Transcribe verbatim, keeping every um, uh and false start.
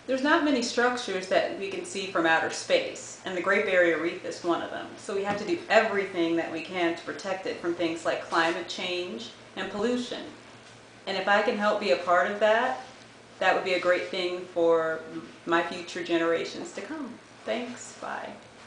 There's not many structures that we can see from outer space, and the Great Barrier Reef is one of them. So we have to do everything that we can to protect it from things like climate change and pollution. And if I can help be a part of that, that would be a great thing for my future generations to come. Thanks. Bye.